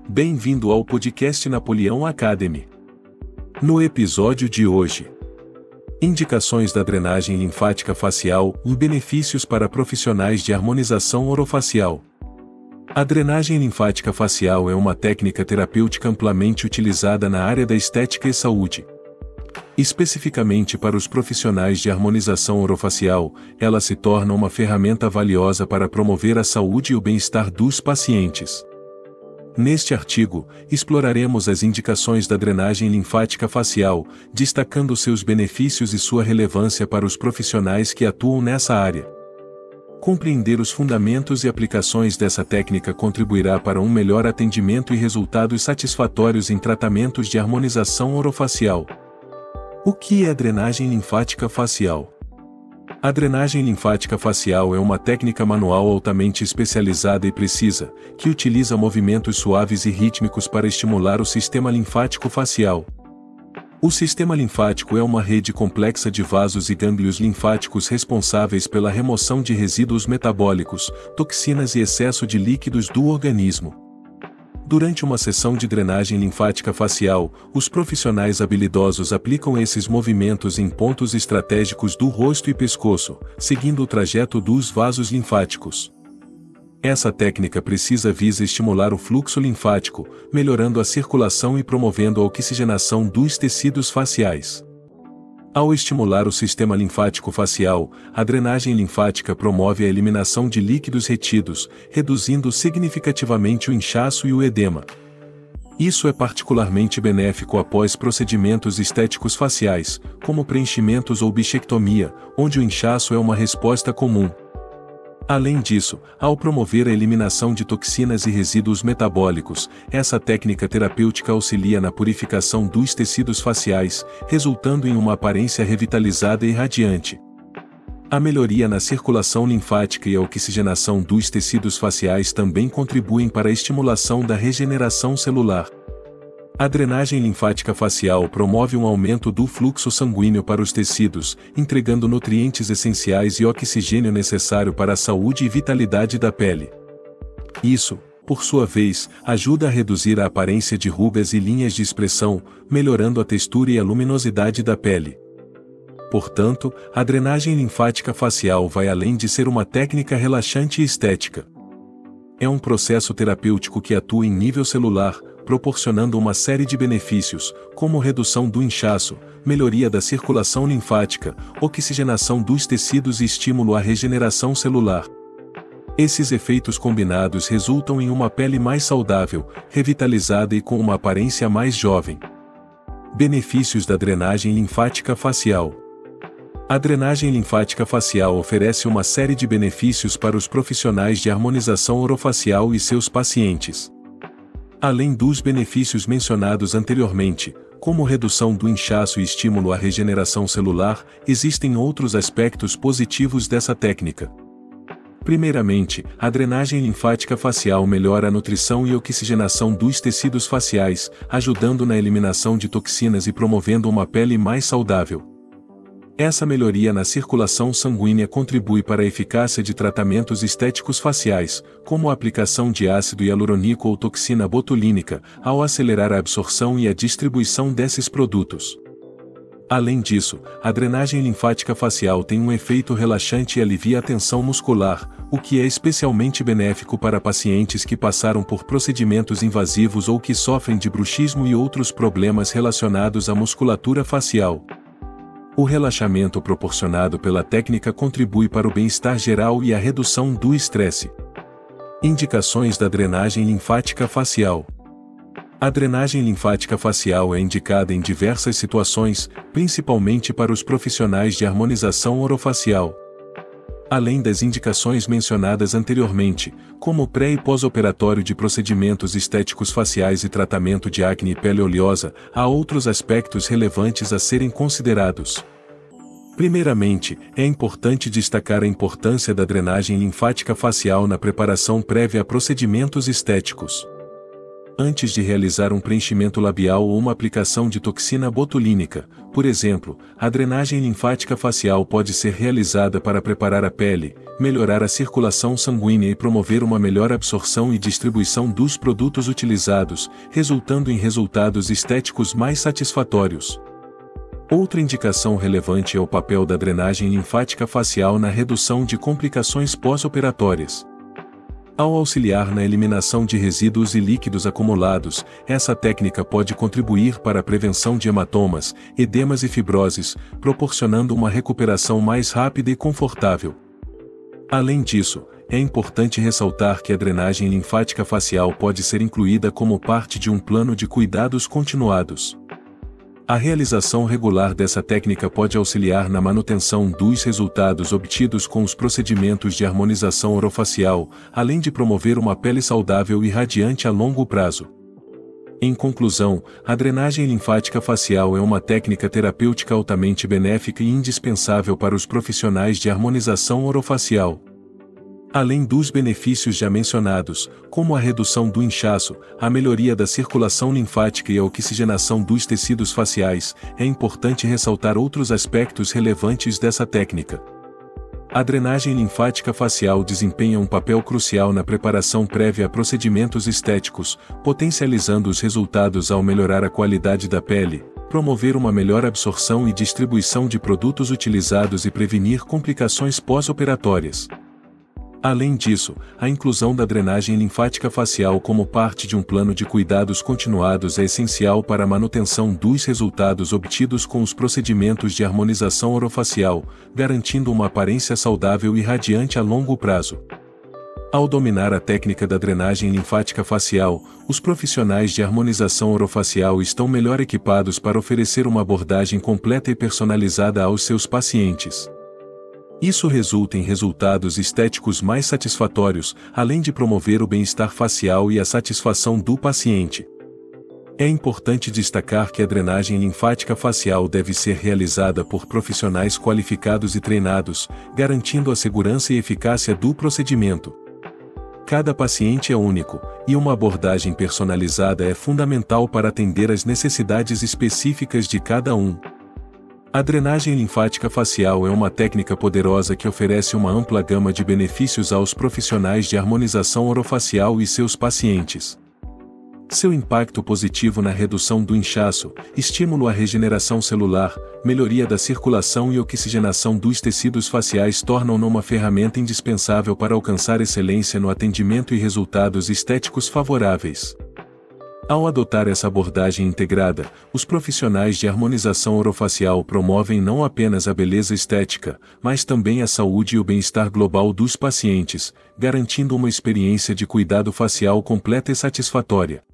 Bem-vindo ao podcast Napoleão Academy. No episódio de hoje, indicações da drenagem linfática facial e benefícios para profissionais de harmonização orofacial. A drenagem linfática facial é uma técnica terapêutica amplamente utilizada na área da estética e saúde. Especificamente para os profissionais de harmonização orofacial, ela se torna uma ferramenta valiosa para promover a saúde e o bem-estar dos pacientes. Neste artigo, exploraremos as indicações da drenagem linfática facial, destacando seus benefícios e sua relevância para os profissionais que atuam nessa área. Compreender os fundamentos e aplicações dessa técnica contribuirá para um melhor atendimento e resultados satisfatórios em tratamentos de harmonização orofacial. O que é a drenagem linfática facial? A drenagem linfática facial é uma técnica manual altamente especializada e precisa, que utiliza movimentos suaves e rítmicos para estimular o sistema linfático facial. O sistema linfático é uma rede complexa de vasos e gânglios linfáticos responsáveis pela remoção de resíduos metabólicos, toxinas e excesso de líquidos do organismo. Durante uma sessão de drenagem linfática facial, os profissionais habilidosos aplicam esses movimentos em pontos estratégicos do rosto e pescoço, seguindo o trajeto dos vasos linfáticos. Essa técnica visa estimular o fluxo linfático, melhorando a circulação e promovendo a oxigenação dos tecidos faciais. Ao estimular o sistema linfático facial, a drenagem linfática promove a eliminação de líquidos retidos, reduzindo significativamente o inchaço e o edema. Isso é particularmente benéfico após procedimentos estéticos faciais, como preenchimentos ou bichectomia, onde o inchaço é uma resposta comum. Além disso, ao promover a eliminação de toxinas e resíduos metabólicos, essa técnica terapêutica auxilia na purificação dos tecidos faciais, resultando em uma aparência revitalizada e radiante. A melhoria na circulação linfática e a oxigenação dos tecidos faciais também contribuem para a estimulação da regeneração celular. A drenagem linfática facial promove um aumento do fluxo sanguíneo para os tecidos, entregando nutrientes essenciais e oxigênio necessário para a saúde e vitalidade da pele. Isso, por sua vez, ajuda a reduzir a aparência de rugas e linhas de expressão, melhorando a textura e a luminosidade da pele. Portanto, a drenagem linfática facial vai além de ser uma técnica relaxante e estética. É um processo terapêutico que atua em nível celular, proporcionando uma série de benefícios, como redução do inchaço, melhoria da circulação linfática, oxigenação dos tecidos e estímulo à regeneração celular. Esses efeitos combinados resultam em uma pele mais saudável, revitalizada e com uma aparência mais jovem. Benefícios da drenagem linfática facial. A drenagem linfática facial oferece uma série de benefícios para os profissionais de harmonização orofacial e seus pacientes. Além dos benefícios mencionados anteriormente, como redução do inchaço e estímulo à regeneração celular, existem outros aspectos positivos dessa técnica. Primeiramente, a drenagem linfática facial melhora a nutrição e oxigenação dos tecidos faciais, ajudando na eliminação de toxinas e promovendo uma pele mais saudável. Essa melhoria na circulação sanguínea contribui para a eficácia de tratamentos estéticos faciais, como a aplicação de ácido hialurônico ou toxina botulínica, ao acelerar a absorção e a distribuição desses produtos. Além disso, a drenagem linfática facial tem um efeito relaxante e alivia a tensão muscular, o que é especialmente benéfico para pacientes que passaram por procedimentos invasivos ou que sofrem de bruxismo e outros problemas relacionados à musculatura facial. O relaxamento proporcionado pela técnica contribui para o bem-estar geral e a redução do estresse. Indicações da drenagem linfática facial. A drenagem linfática facial é indicada em diversas situações, principalmente para os profissionais de harmonização orofacial. Além das indicações mencionadas anteriormente, como pré- e pós-operatório de procedimentos estéticos faciais e tratamento de acne e pele oleosa, há outros aspectos relevantes a serem considerados. Primeiramente, é importante destacar a importância da drenagem linfática facial na preparação prévia a procedimentos estéticos. antes de realizar um preenchimento labial ou uma aplicação de toxina botulínica. Por exemplo, a drenagem linfática facial pode ser realizada para preparar a pele, melhorar a circulação sanguínea e promover uma melhor absorção e distribuição dos produtos utilizados, resultando em resultados estéticos mais satisfatórios. Outra indicação relevante é o papel da drenagem linfática facial na redução de complicações pós-operatórias. Ao auxiliar na eliminação de resíduos e líquidos acumulados, essa técnica pode contribuir para a prevenção de hematomas, edemas e fibroses, proporcionando uma recuperação mais rápida e confortável. Além disso, é importante ressaltar que a drenagem linfática facial pode ser incluída como parte de um plano de cuidados continuados. A realização regular dessa técnica pode auxiliar na manutenção dos resultados obtidos com os procedimentos de harmonização orofacial, além de promover uma pele saudável e radiante a longo prazo. Em conclusão, a drenagem linfática facial é uma técnica terapêutica altamente benéfica e indispensável para os profissionais de harmonização orofacial. Além dos benefícios já mencionados, como a redução do inchaço, a melhoria da circulação linfática e a oxigenação dos tecidos faciais, é importante ressaltar outros aspectos relevantes dessa técnica. A drenagem linfática facial desempenha um papel crucial na preparação prévia a procedimentos estéticos, potencializando os resultados ao melhorar a qualidade da pele, promover uma melhor absorção e distribuição de produtos utilizados e prevenir complicações pós-operatórias. Além disso, a inclusão da drenagem linfática facial como parte de um plano de cuidados continuados é essencial para a manutenção dos resultados obtidos com os procedimentos de harmonização orofacial, garantindo uma aparência saudável e radiante a longo prazo. Ao dominar a técnica da drenagem linfática facial, os profissionais de harmonização orofacial estão melhor equipados para oferecer uma abordagem completa e personalizada aos seus pacientes. Isso resulta em resultados estéticos mais satisfatórios, além de promover o bem-estar facial e a satisfação do paciente. É importante destacar que a drenagem linfática facial deve ser realizada por profissionais qualificados e treinados, garantindo a segurança e eficácia do procedimento. Cada paciente é único, e uma abordagem personalizada é fundamental para atender às necessidades específicas de cada um. A drenagem linfática facial é uma técnica poderosa que oferece uma ampla gama de benefícios aos profissionais de harmonização orofacial e seus pacientes. Seu impacto positivo na redução do inchaço, estímulo à regeneração celular, melhoria da circulação e oxigenação dos tecidos faciais tornam-no uma ferramenta indispensável para alcançar excelência no atendimento e resultados estéticos favoráveis. Ao adotar essa abordagem integrada, os profissionais de harmonização orofacial promovem não apenas a beleza estética, mas também a saúde e o bem-estar global dos pacientes, garantindo uma experiência de cuidado facial completa e satisfatória.